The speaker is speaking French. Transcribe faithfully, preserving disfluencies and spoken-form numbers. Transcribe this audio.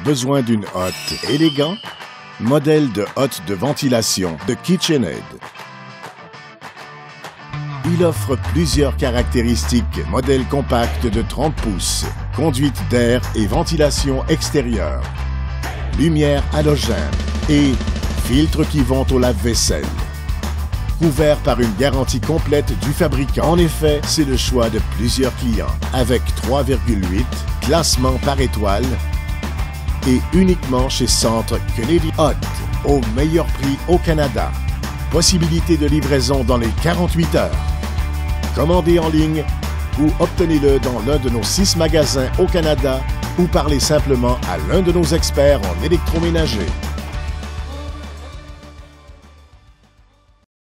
besoin d'une hotte élégant? Modèle de hotte de ventilation de KitchenAid. Il offre plusieurs caractéristiques. Modèle compact de trente pouces, conduite d'air et ventilation extérieure, lumière halogène et filtres qui vont au lave-vaisselle. Couvert par une garantie complète du fabricant. En effet, c'est le choix de plusieurs clients avec trois virgule huit classements par étoile et uniquement chez Centre Canadian Hot au meilleur prix au Canada. Possibilité de livraison dans les quarante-huit heures. Commandez en ligne ou obtenez-le dans l'un de nos six magasins au Canada ou parlez simplement à l'un de nos experts en électroménager.